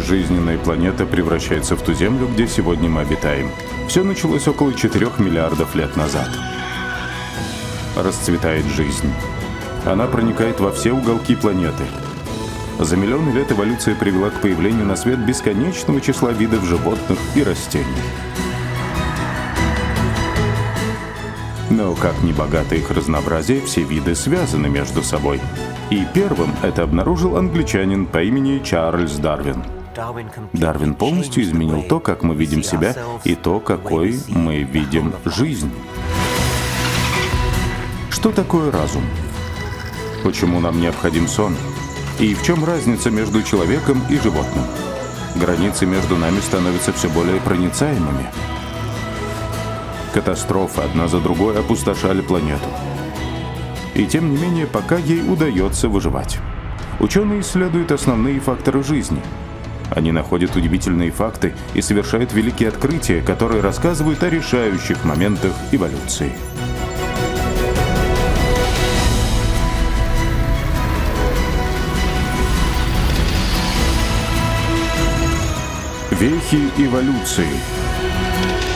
безжизненная планета превращается в ту Землю, где сегодня мы обитаем. Все началось около 4 миллиардов лет назад. Расцветает жизнь. Она проникает во все уголки планеты. За миллионы лет эволюция привела к появлению на свет бесконечного числа видов животных и растений. Но как ни богато их разнообразие, все виды связаны между собой. И первым это обнаружил англичанин по имени Чарльз Дарвин. Дарвин полностью изменил то, как мы видим себя, и то, какой мы видим жизнь. Что такое разум? Почему нам необходим сон? И в чем разница между человеком и животным? Границы между нами становятся все более проницаемыми. Катастрофы одна за другой опустошали планету. И тем не менее, пока ей удается выживать. Ученые исследуют основные факторы жизни. Они находят удивительные факты и совершают великие открытия, которые рассказывают о решающих моментах эволюции. Вехи эволюции.